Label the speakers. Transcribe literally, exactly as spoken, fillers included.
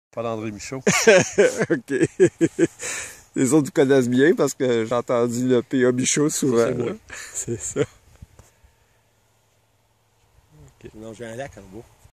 Speaker 1: Paul-André Michaud.
Speaker 2: OK. Les autres vous connaissent bien parce que j'ai entendu le P A Michaud souvent.
Speaker 1: C'est moi.
Speaker 2: C'est ça.
Speaker 1: Okay.
Speaker 3: Non, j'ai un lac en bas.